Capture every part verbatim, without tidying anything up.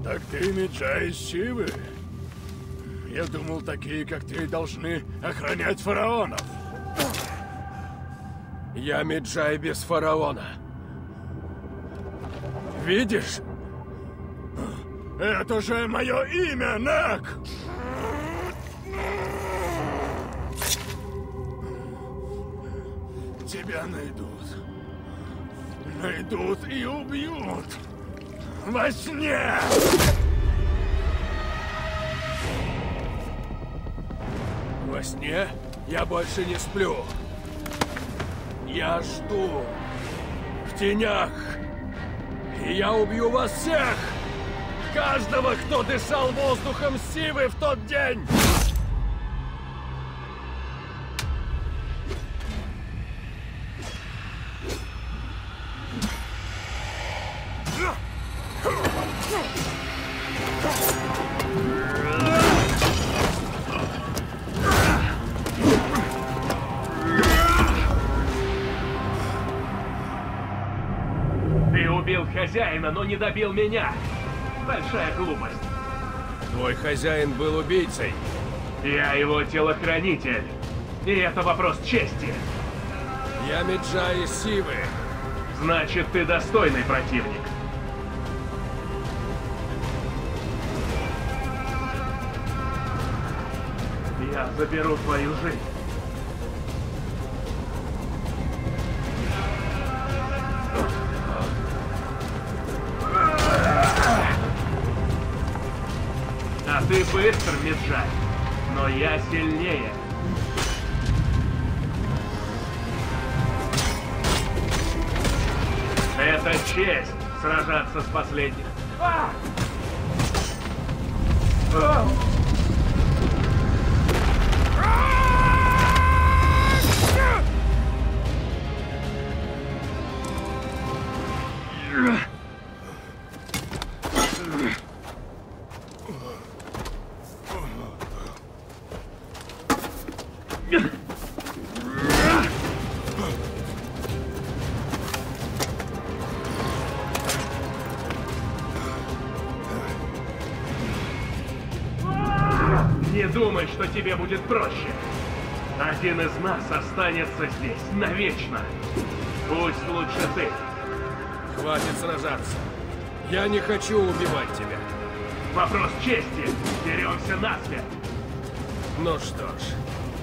Так ты Меджай из Сивы? Я думал, такие, как ты, должны охранять фараонов. Я Меджай без фараона. Видишь? Это же мое имя, Нек! Тебя найдут. Найдут и убьют. Во сне! Во сне я больше не сплю. Я жду. В тенях. И я убью вас всех! Каждого, кто дышал воздухом Сивы в тот день! Ты убил хозяина, но не добил меня. Большая глупость. Твой хозяин был убийцей. Я его телохранитель. И это вопрос чести. Я Меджай из Сивы. Значит, ты достойный противник. Я заберу твою жизнь. А ты быстр, Меджай, но я сильнее. Это честь сражаться с последним. А! А! Не думай, что тебе будет проще. Один из нас останется здесь навечно. Пусть лучше ты. Хватит сражаться. Я не хочу убивать тебя. Вопрос чести. Деремся насмерть. Ну что ж.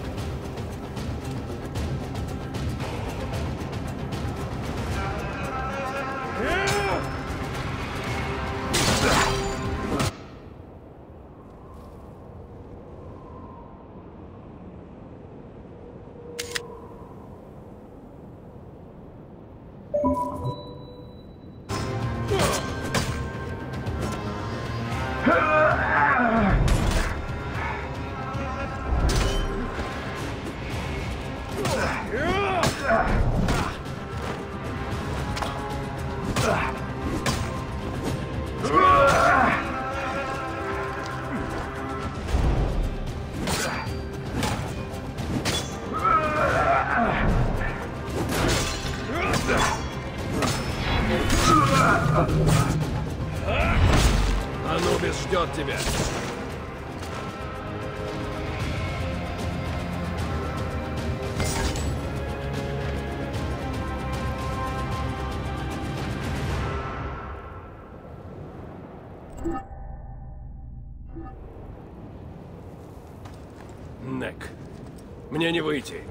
Анубис ждет тебя. Нек, мне не выйти.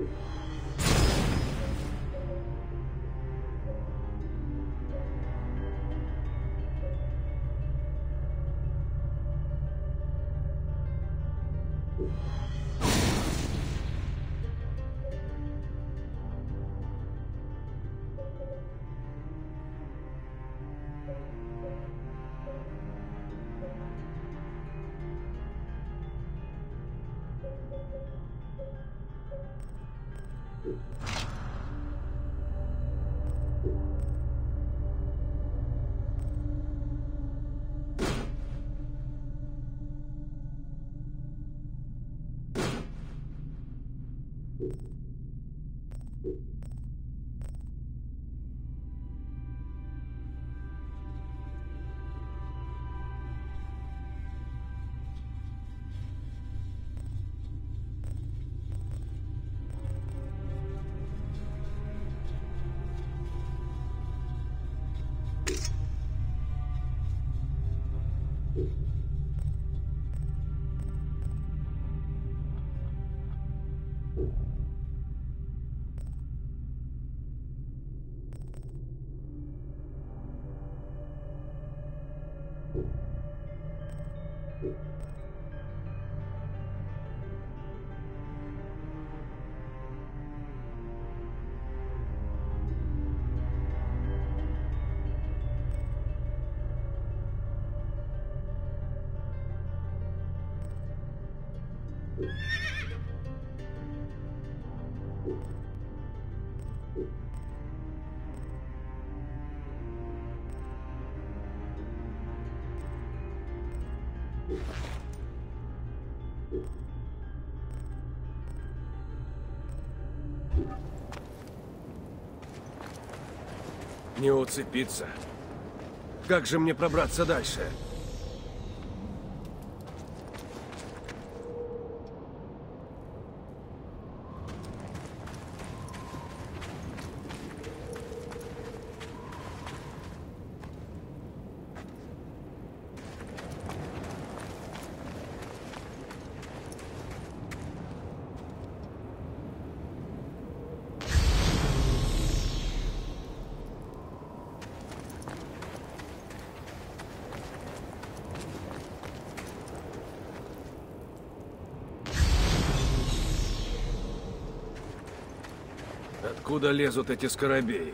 Не уцепиться. Как же мне пробраться дальше? Откуда лезут эти скоробеи?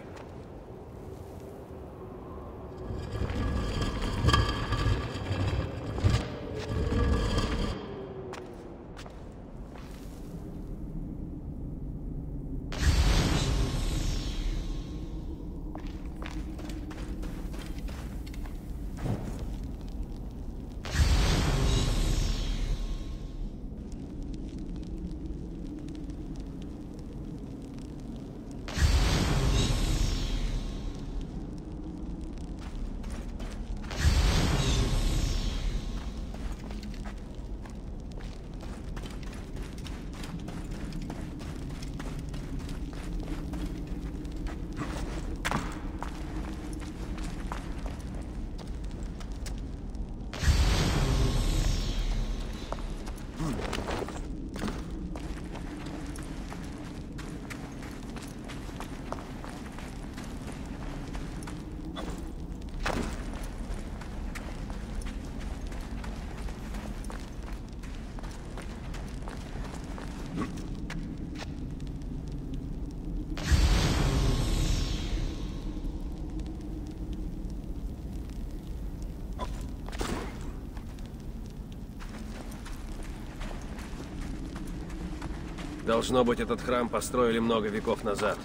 Должно быть, этот храм построили много веков назад.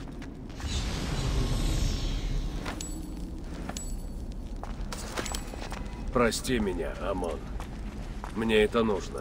Прости меня, Амон. Мне это нужно.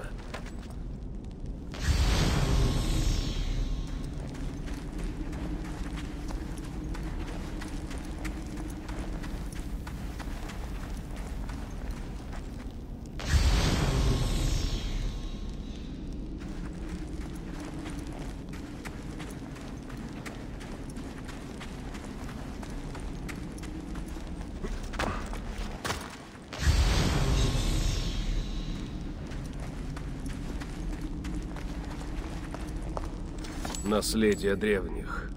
Наследие древних.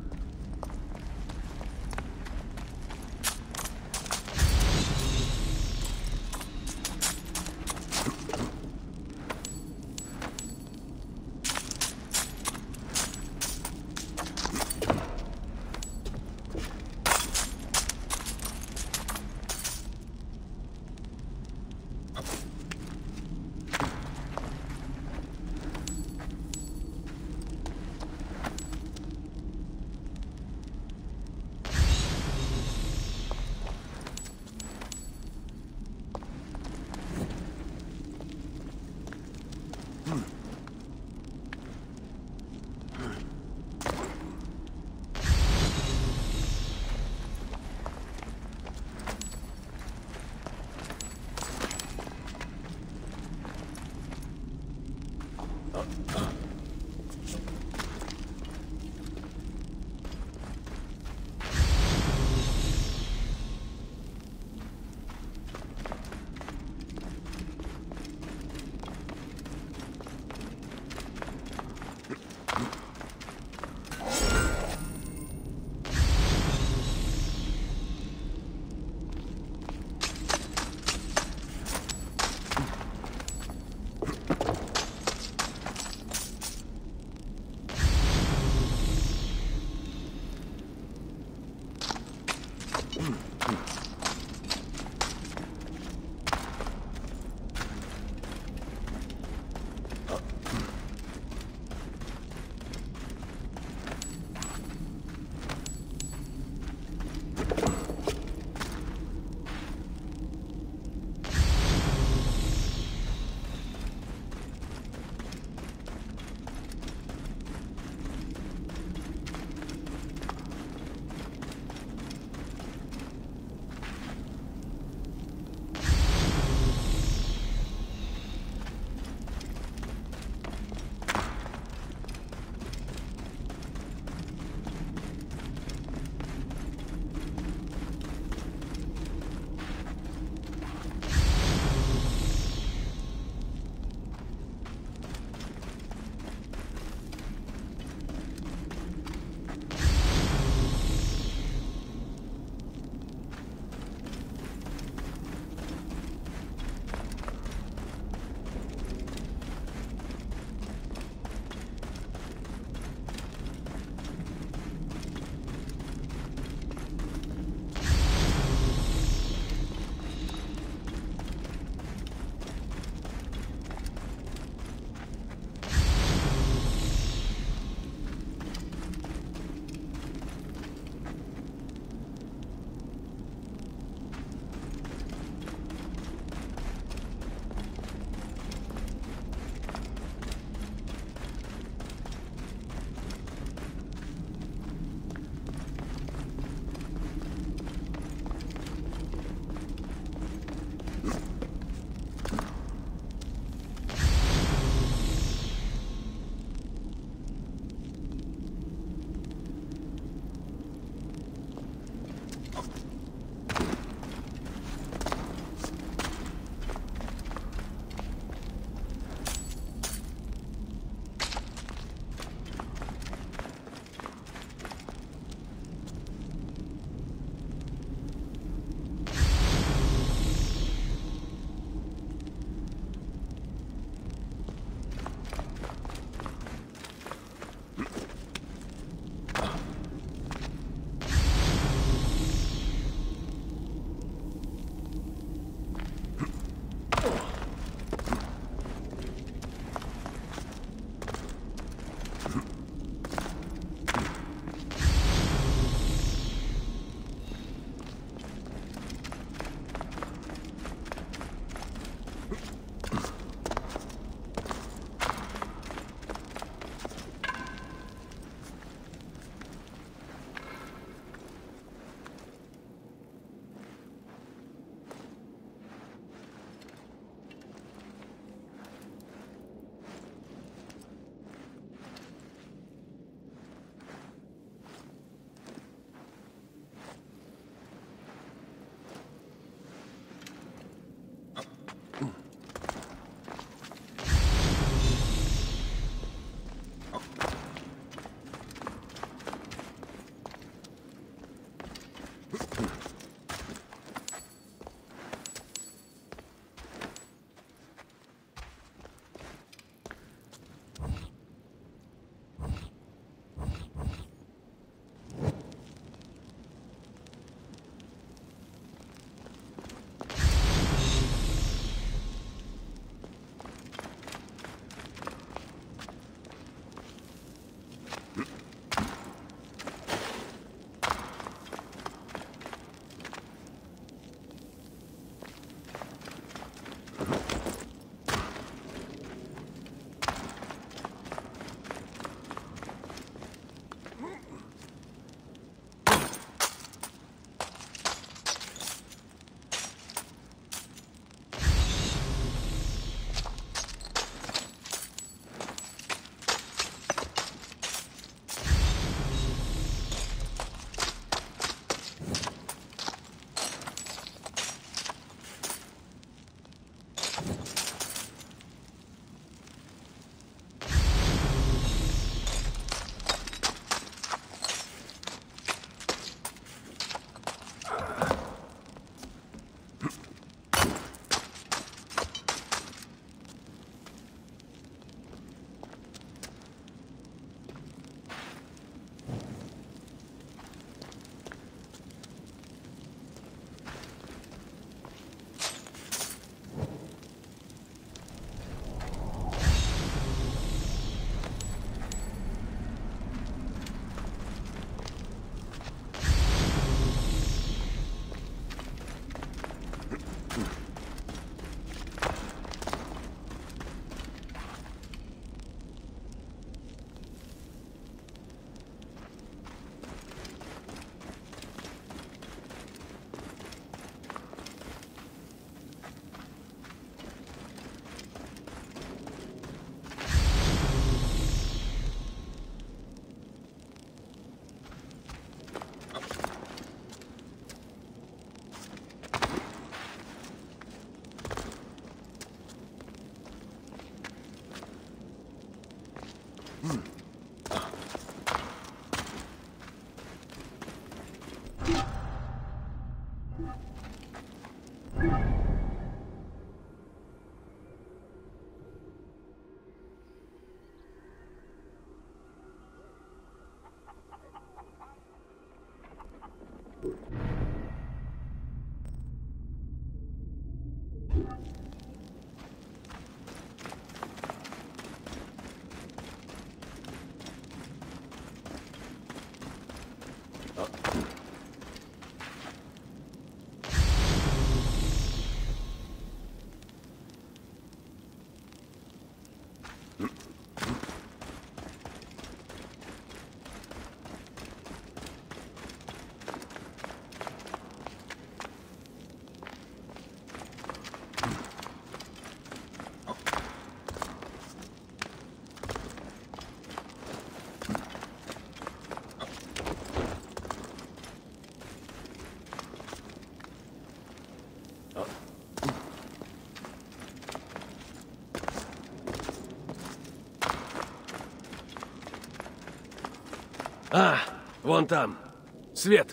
А, вон там. Свет.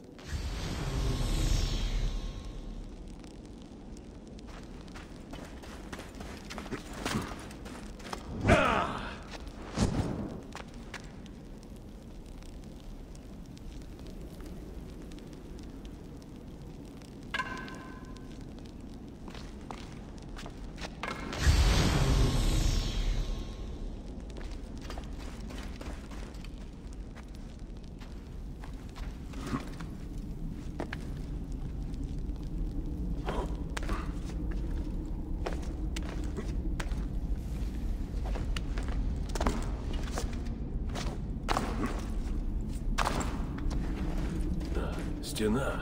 Стена.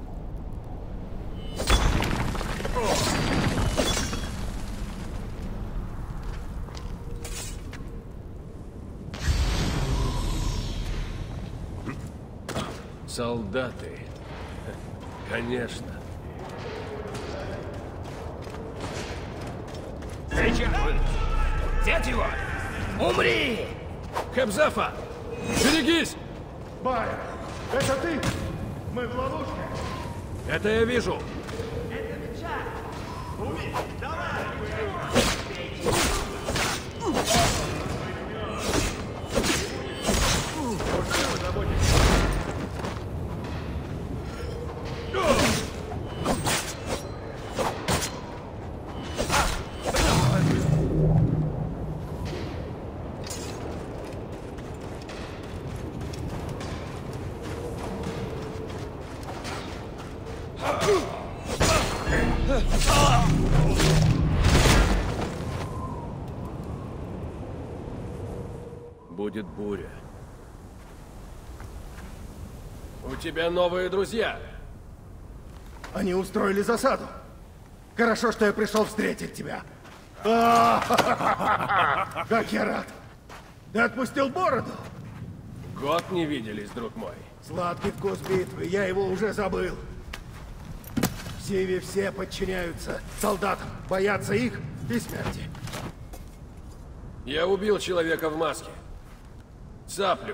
Солдаты. Конечно. Взять его! Умри! Хабзафа! Берегись! Байер, это ты? Мы в ловушке? Это я вижу. Будет буря. У тебя новые друзья. Они устроили засаду. Хорошо, что я пришел встретить тебя. А-а-а! Как я рад. Ты отпустил бороду? Год не виделись, друг мой. Сладкий вкус битвы, я его уже забыл. В Сиве все подчиняются солдатам, боятся их и смерти. Я убил человека в маске. Цаплю.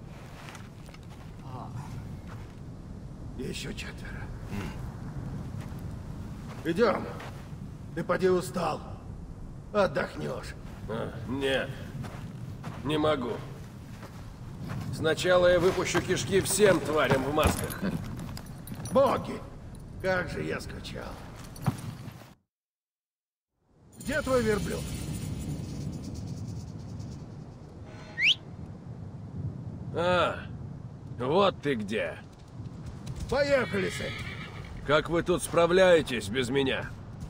Еще четверо. Идем. Ты поди устал. Отдохнешь. А, нет. Не могу. Сначала я выпущу кишки всем тварям в масках. Боги! Как же я скучал. Где твой верблюд? А, вот ты где. Поехали, сын. Как вы тут справляетесь без меня?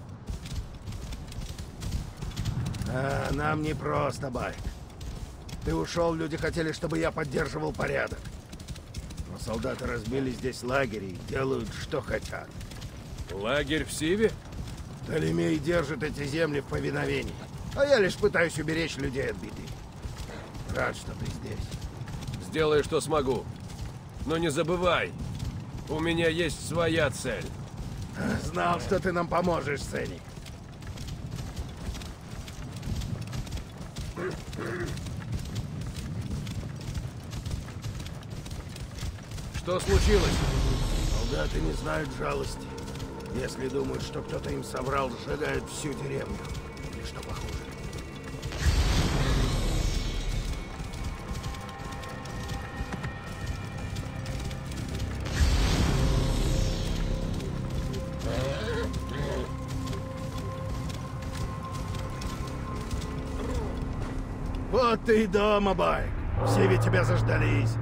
А, нам не просто, Байк. Ты ушел, люди хотели, чтобы я поддерживал порядок. Но солдаты разбили здесь лагерь и делают, что хотят. Лагерь в Сиве? Толемей держит эти земли в повиновении. А я лишь пытаюсь уберечь людей от беды. Рад, что ты здесь. Сделаю, что смогу. Но не забывай, у меня есть своя цель. Знал, что ты нам поможешь, Сеник. Что случилось? Солдаты не знают жалости. Если думают, что кто-то им соврал, сжигают всю деревню. Или что похуже. Вот ты и дома, Байк. Все ведь тебя заждались.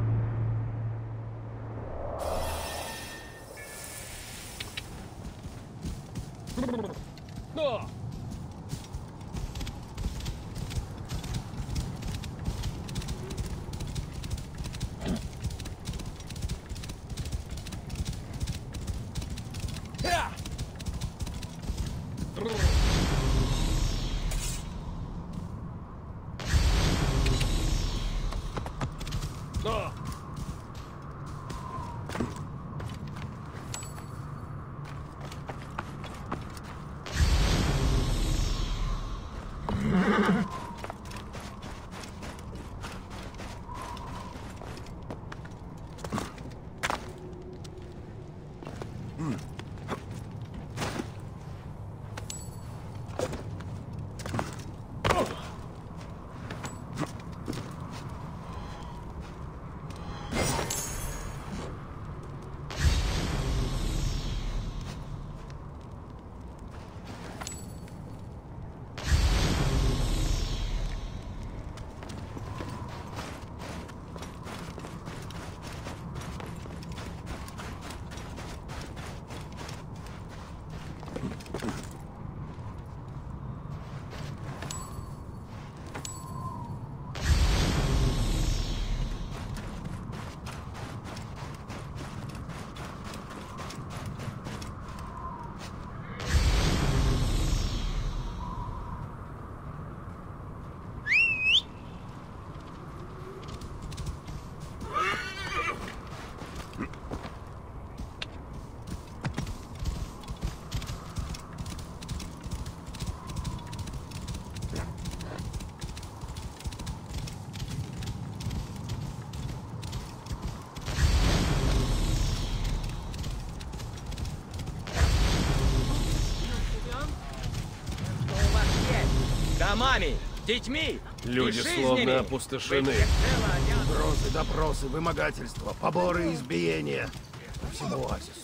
Домами, детьми, Люди и словно жизнями. опустошены. Вы все целы, а Допросы, допросы, вымогательства, поборы и избиения. По всему оазису.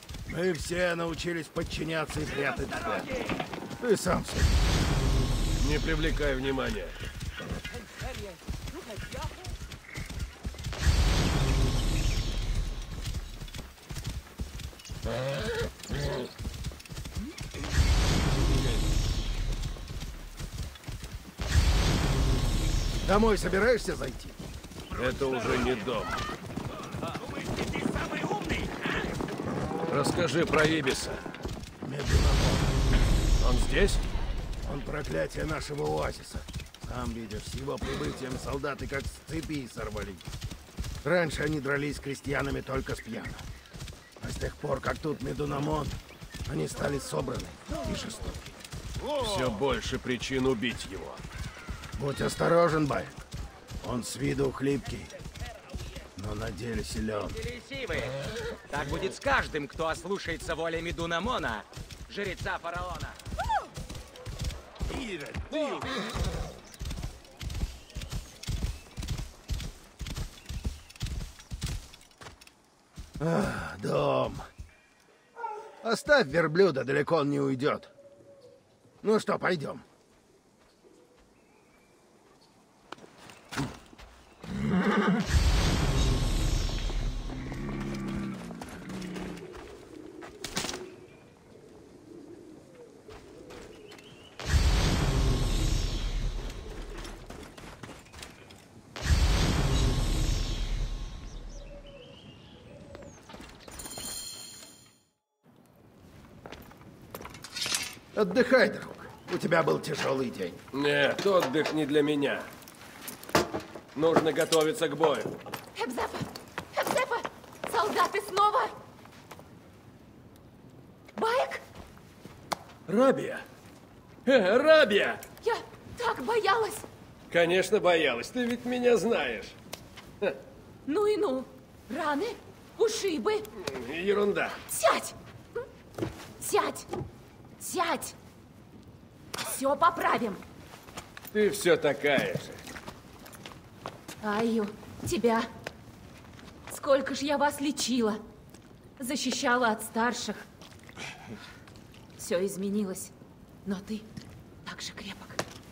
Мы все научились подчиняться и прятать взгляд. Ты сам все. Не привлекай внимания. Домой собираешься зайти? Это уже не дом. Расскажи про Ибиса. Медунамон. Он здесь? Он проклятие нашего оазиса. Сам видишь, с его прибытием солдаты как с цепи сорвались. Раньше они дрались с крестьянами только с пьяну. А с тех пор, как тут Медунамон, они стали собраны и жестоки. Все больше причин убить его. Будь осторожен, Байк. Он с виду хлипкий, но на деле силен. Сивы. Так будет с каждым, кто ослушается воли Медунамона, жреца фараона. Ах, дом. Оставь верблюда, далеко он не уйдет. Ну что, пойдем. Отдыхай, друг. У тебя был тяжелый день. Нет, отдых не для меня. Нужно готовиться к бою. Хепзепа! Хепзепа! Солдаты снова! Байк? Рабия! Э, Рабия! Я так боялась! Конечно, боялась. Ты ведь меня знаешь. Ну и ну! Раны? Ушибы. Ерунда. Сядь! Сядь! Сядь! Все поправим. Ты все такая же. Айю, тебя. Сколько ж я вас лечила. Защищала от старших. Все изменилось. Но ты так же крепок.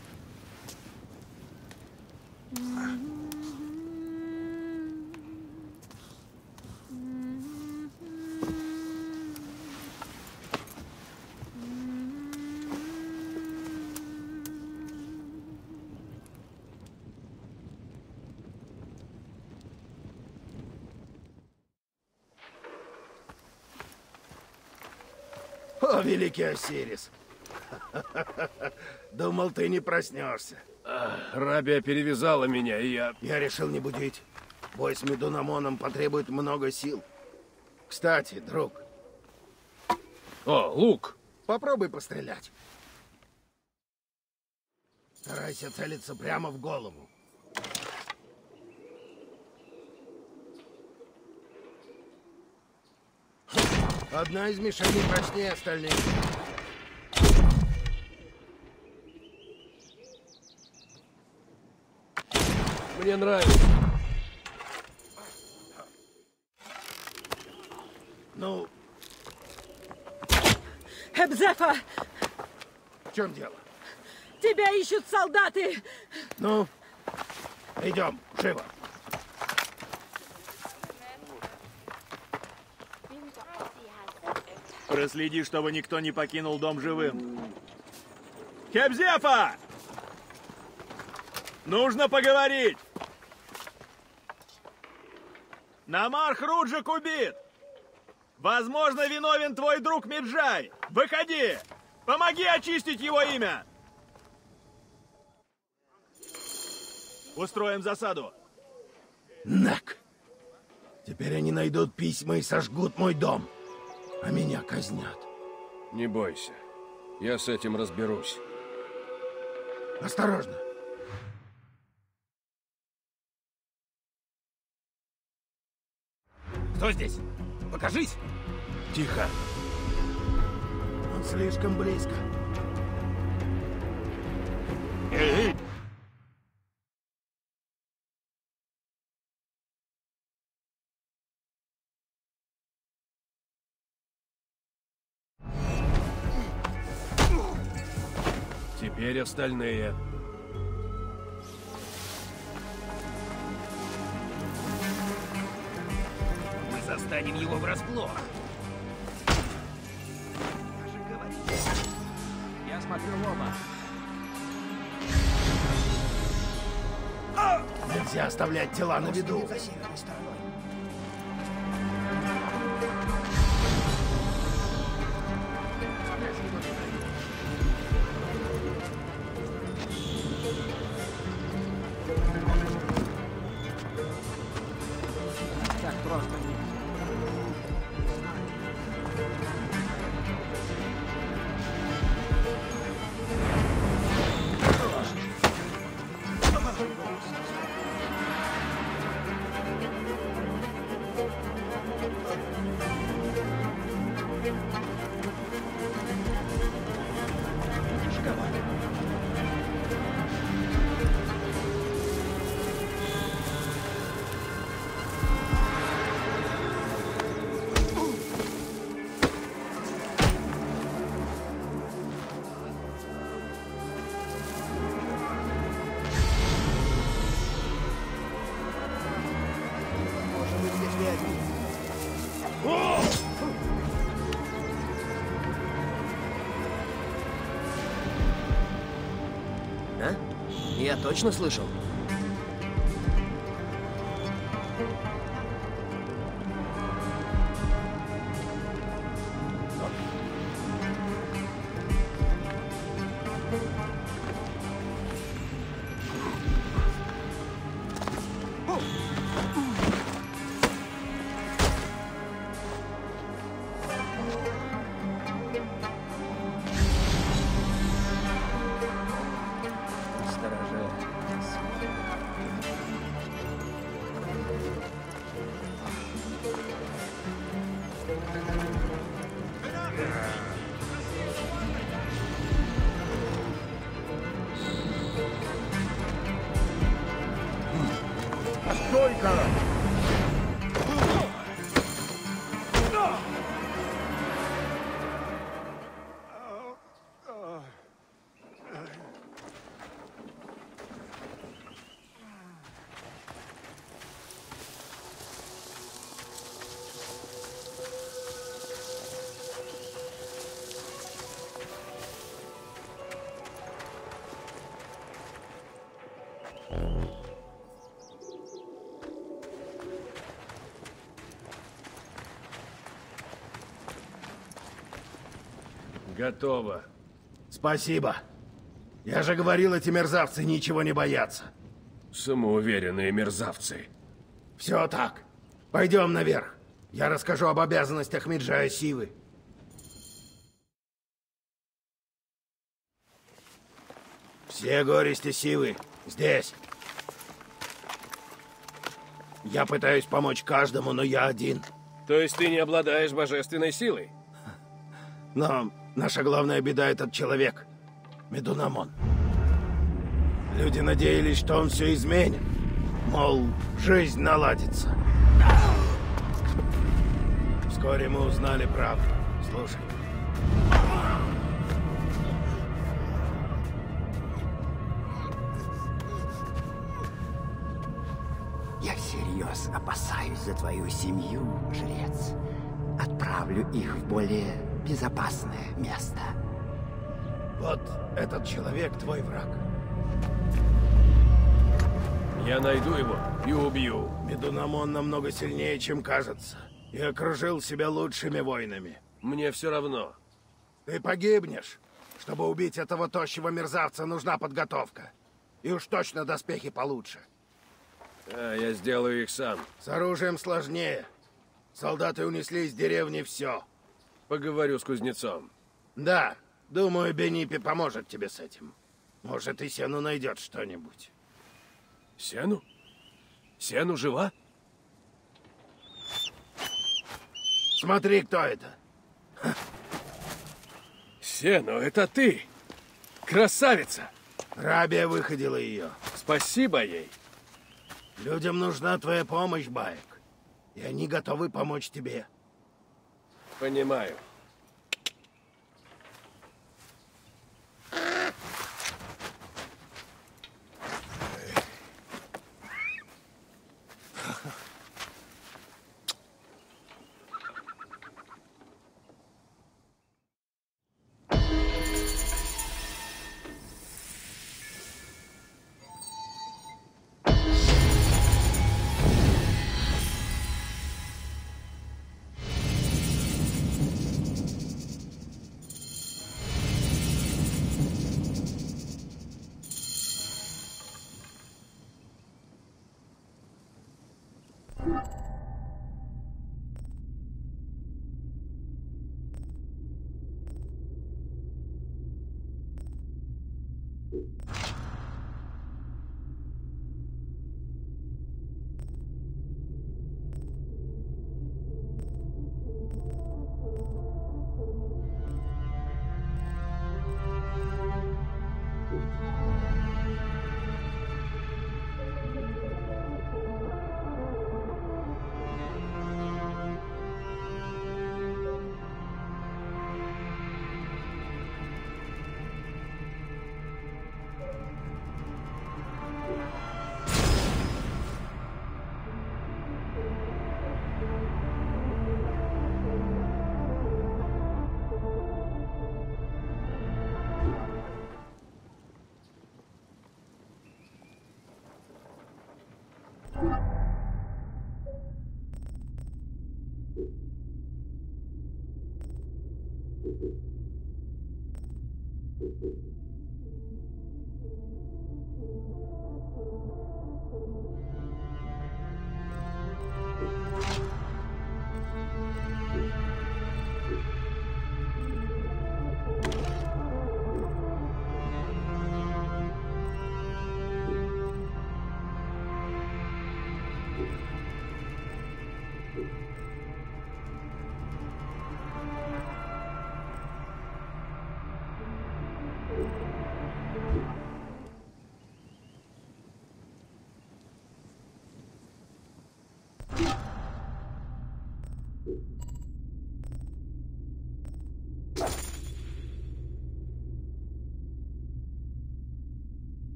О, великий Осирис! Думал, ты не проснешься. Рабия перевязала меня, и я... Я решил не будить. Бой с Медунамоном потребует много сил. Кстати, друг, О, лук! попробуй пострелять. Старайся целиться прямо в голову. Одна из мишеней прочнее остальных. Мне нравится. Ну, Эбзефа! в чем дело? Тебя ищут солдаты! Ну, идем, живо. Проследи, чтобы никто не покинул дом живым. Хебзефа! Нужно поговорить! Намар Хруджик убит! Возможно, виновен твой друг Меджай! Выходи! Помоги очистить его имя! Устроим засаду. Нак! Теперь они найдут письма и сожгут мой дом. А меня казнят. Не бойся. Я с этим разберусь. Осторожно. Кто здесь? Покажись! Тихо. Он слишком близко. Эй! Теперь остальные. Мы застанем его врасплох. Я смотрю в оба. Нельзя оставлять тела на виду. Так просто. А? Я точно слышал? Сторожа. Стой-ка! Готово. Спасибо. Я же говорил, эти мерзавцы ничего не боятся. Самоуверенные мерзавцы. Все так. Пойдем наверх. Я расскажу об обязанностях Меджая Сивы. Все горести Сивы здесь. Я пытаюсь помочь каждому, но я один. То есть ты не обладаешь божественной силой? Но наша главная беда — этот человек. Медунамон. Люди надеялись, что он все изменит. Мол, жизнь наладится. Вскоре мы узнали правду. Слушай. Я всерьез опасаюсь за твою семью, жрец. Отправлю их в более безопасное место. Вот этот человек твой враг. Я найду его и убью. Медунамон намного сильнее, чем кажется. И окружил себя лучшими воинами. Мне все равно. Ты погибнешь. Чтобы убить этого тощего мерзавца, нужна подготовка. И уж точно доспехи получше. А, я сделаю их сам. С оружием сложнее. Солдаты унесли из деревни все. Поговорю с кузнецом. Да, думаю, Бенипи поможет тебе с этим. Может, и Сену найдет что-нибудь. Сену? Сену жива? Смотри, кто это. Сену, это ты! Красавица! Рабия выходила ее. Спасибо ей. Людям нужна твоя помощь, Баек. И они готовы помочь тебе. Понимаю.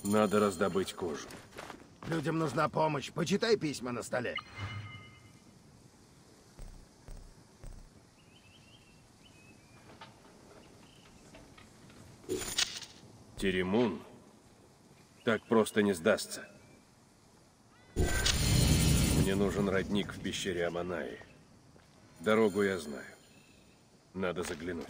Надо раздобыть кожу. Людям нужна помощь. Почитай письма на столе. Теремун так просто не сдастся. Мне нужен родник в пещере Аманаи. Дорогу я знаю. Надо заглянуть.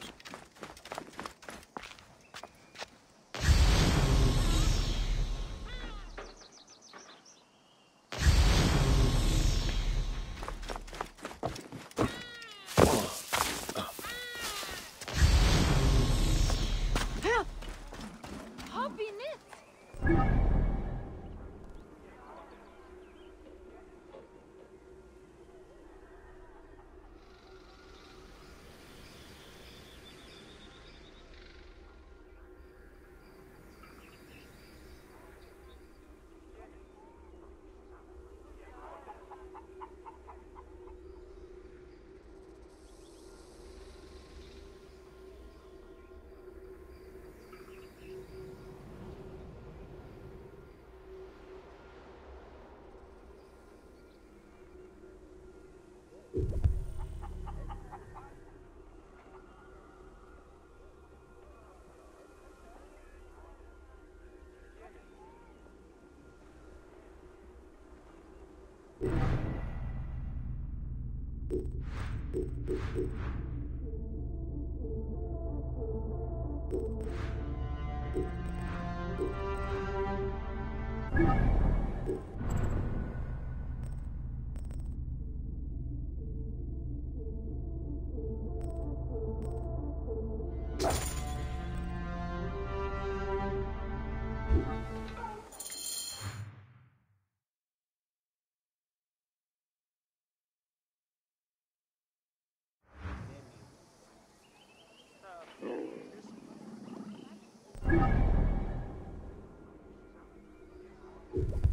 You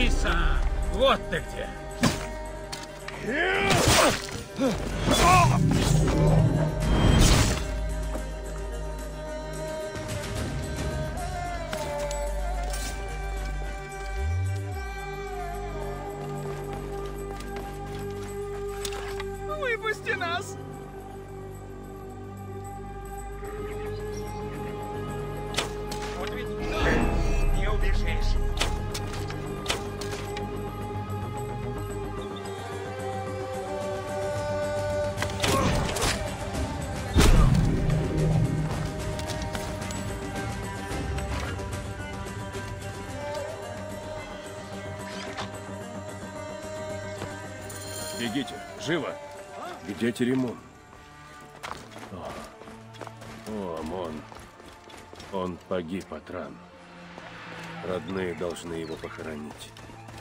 Лиса! Вот ты где! Выпусти нас! Вот ведь не убежишь. Бегите, живо! Где Теремон? О, о, Амон. Он погиб от ран. Родные должны его похоронить.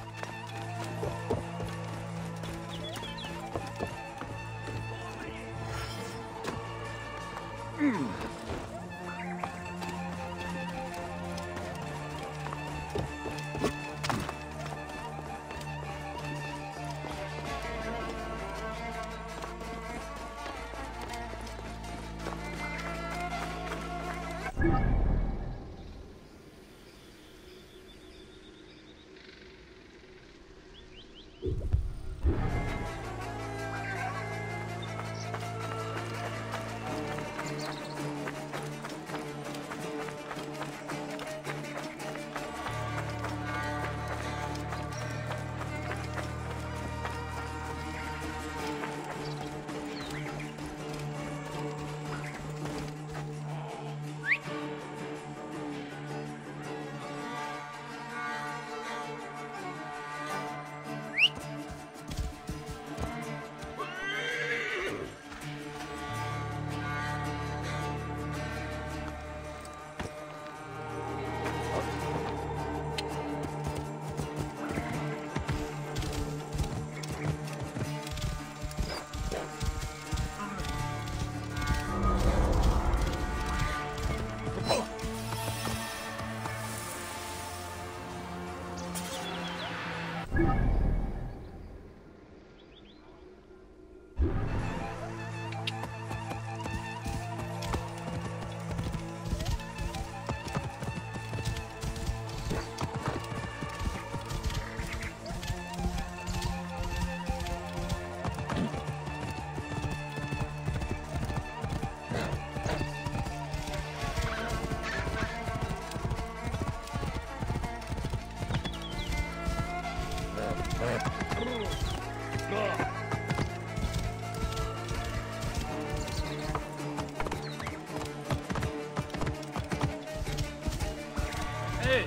Эй!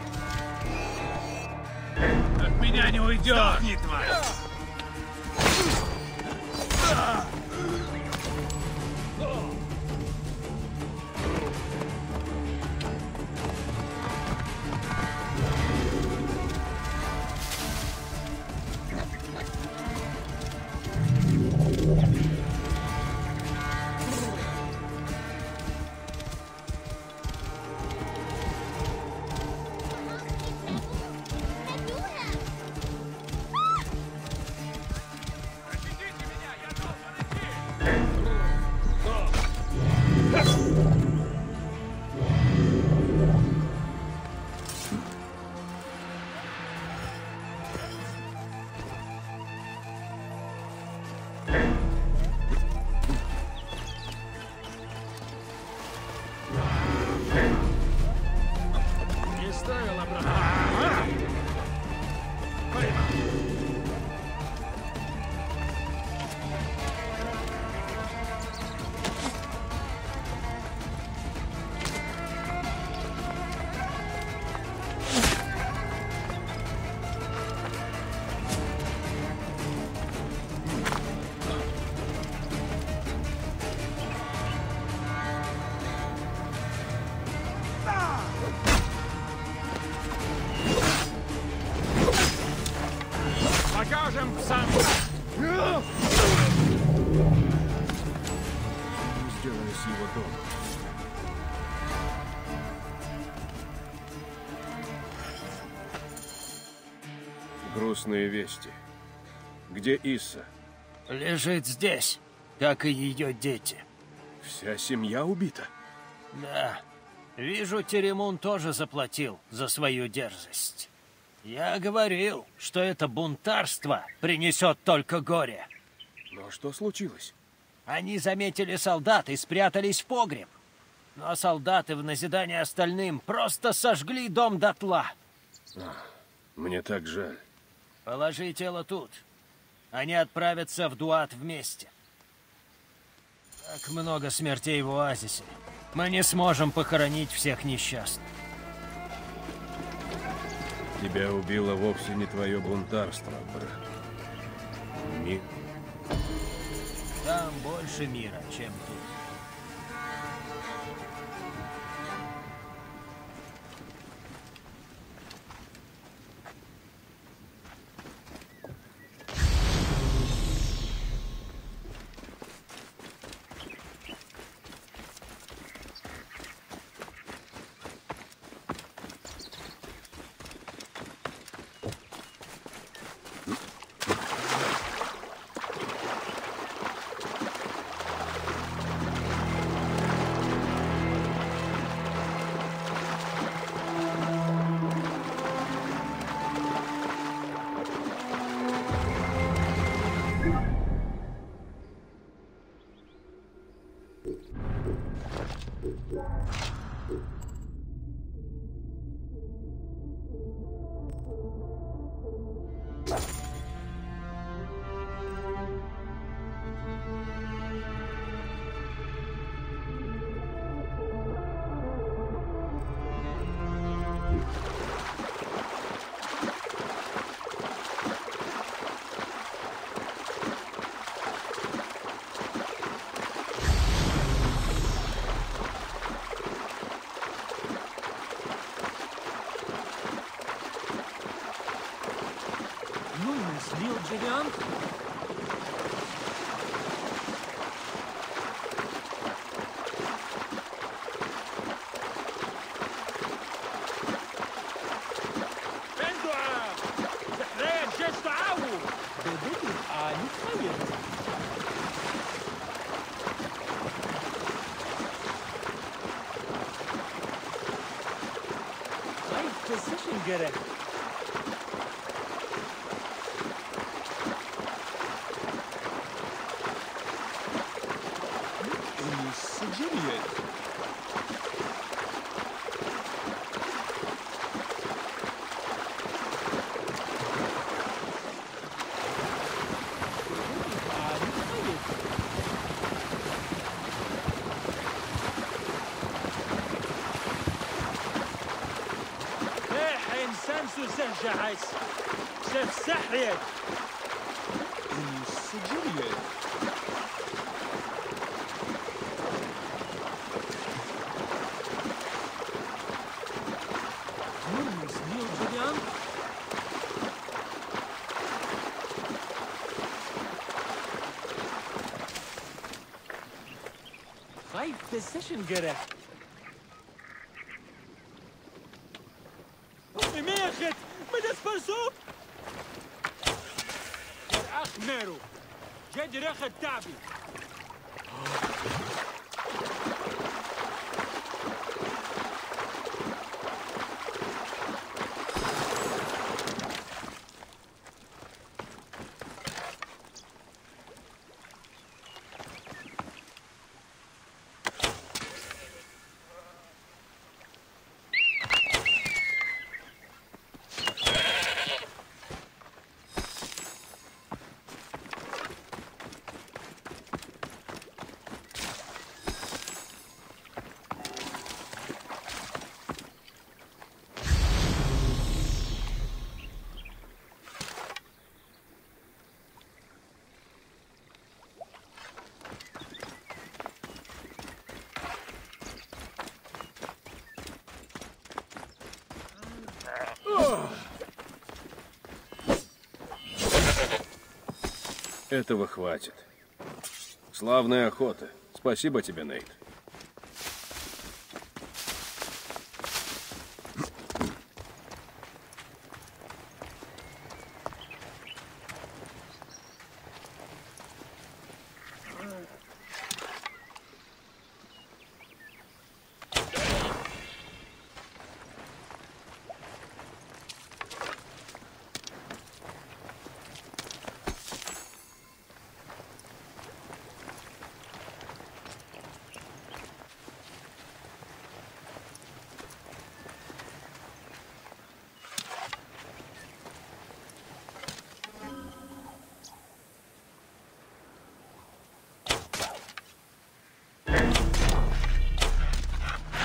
От меня не уйдешь! Сдохни, тварь! Покажем сам. Сделали с его дома. Грустные вести. Где Исса? Лежит здесь, как и ее дети. Вся семья убита? Да. Вижу, Теремун тоже заплатил за свою дерзость. Я говорил, что это бунтарство принесет только горе. Но что случилось? Они заметили солдат и спрятались в погреб. Но солдаты в назидание остальным просто сожгли дом дотла. А, мне так жаль. Положи тело тут. Они отправятся в Дуат вместе. Так много смертей в оазисе. Мы не сможем похоронить всех несчастных. Тебя убило вовсе не твое бунтарство, брат. Мир. Там больше мира, чем тут. Gerek. جهاز شيف سحريت السجلية خايف تسيشن قرأ ميخت مدس فرسوب الأخ ميرو جد رخد تعبي Этого хватит. Славная охота. Спасибо тебе, Нейт.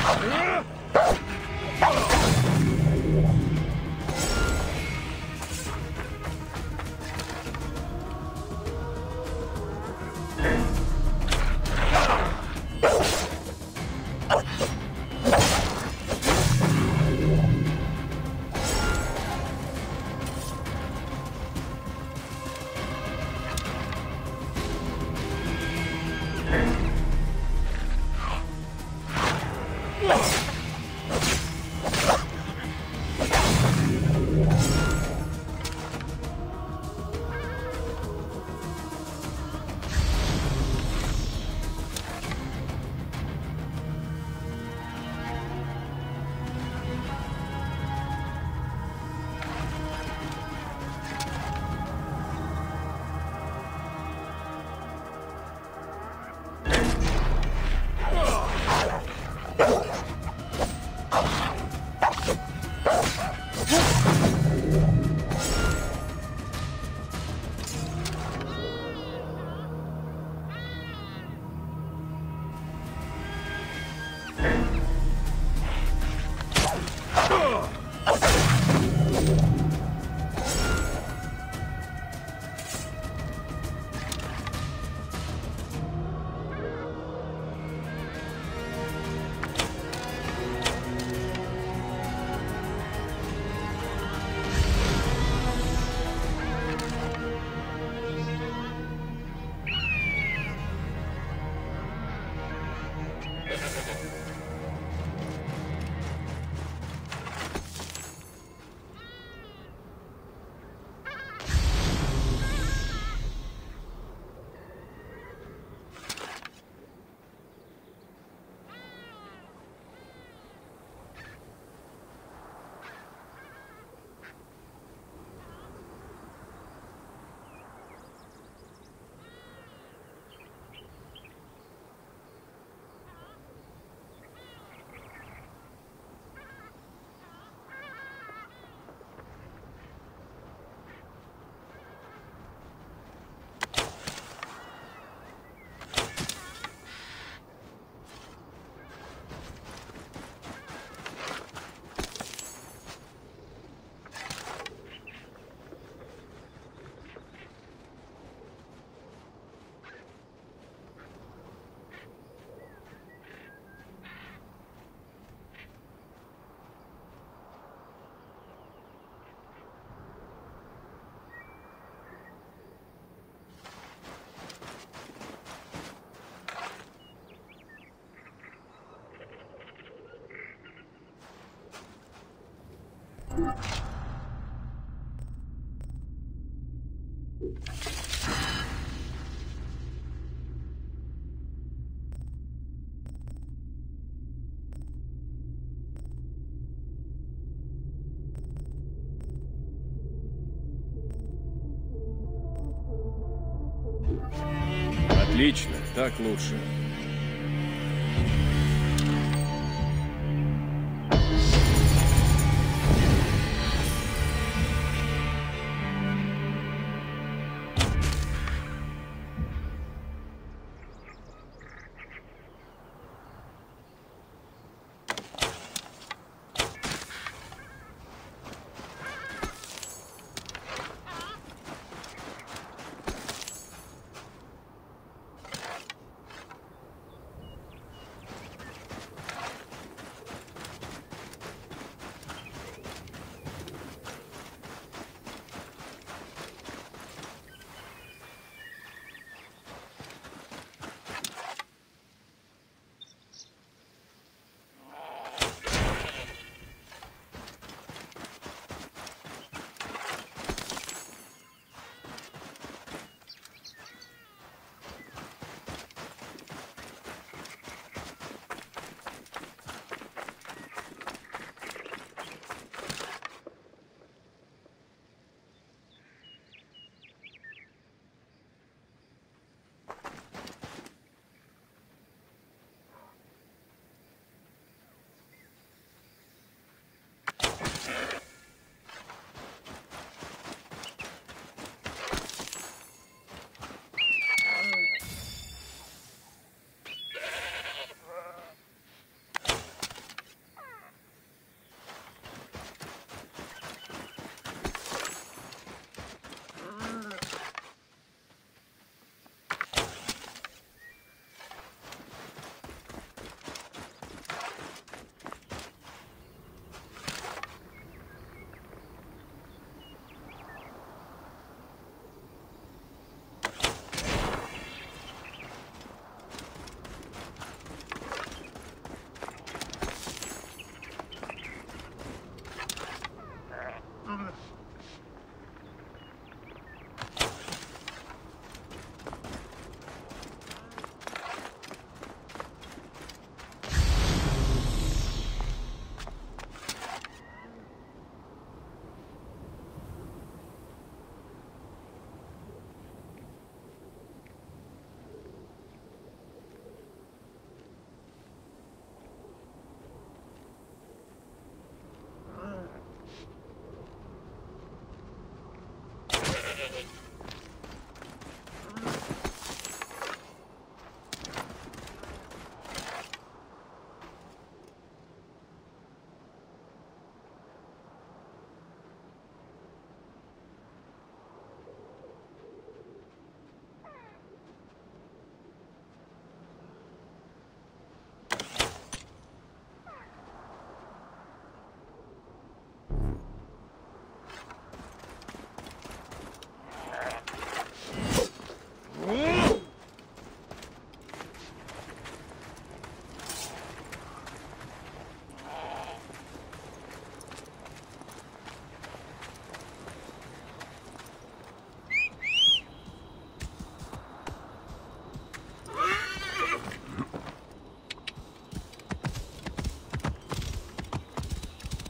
Отлично, так лучше.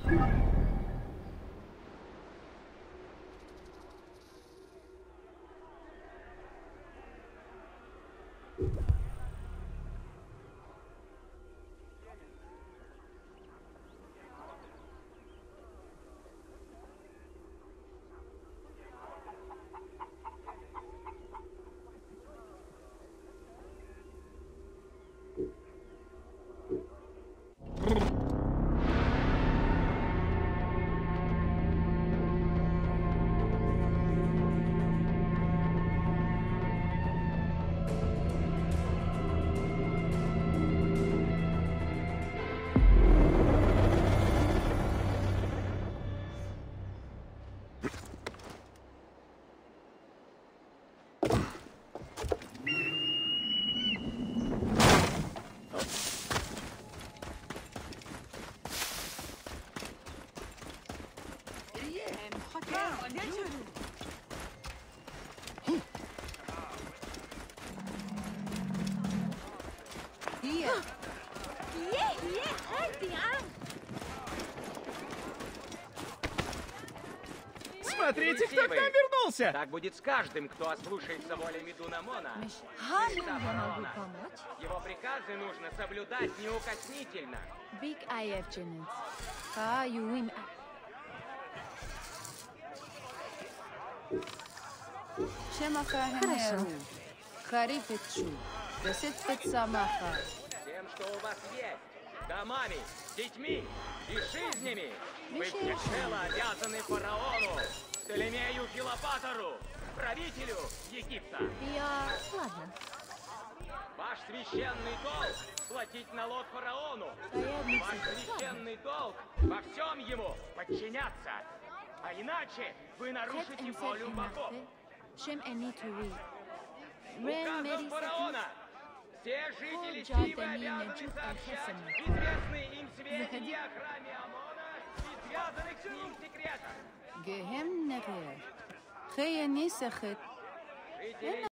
Смотрите, кто к нам вернулся! Так будет с каждым, кто ослушается воли Медуна Мона. Чем я могу помочь? Его приказы нужно соблюдать неукоснительно. Big Ayevchenets. Ха, Юин. Хорошо. Харифетчу. Десятпецамаха. Тем, что у вас есть. Домами, детьми и жизнями. Вы всецело обязаны фараону, Птолемею Филопатору, правителю Египта. Я... Ладно. Ваш священный долг — платить налог фараону. Ваш священный долг — во всем ему подчиняться. А иначе вы нарушите волю богов. Указом фараона все жители Сивы обязаны сообщать известные им сведения о храме Амона и связанных с ним секретах. Гехем негер. Хея нисахет. Жители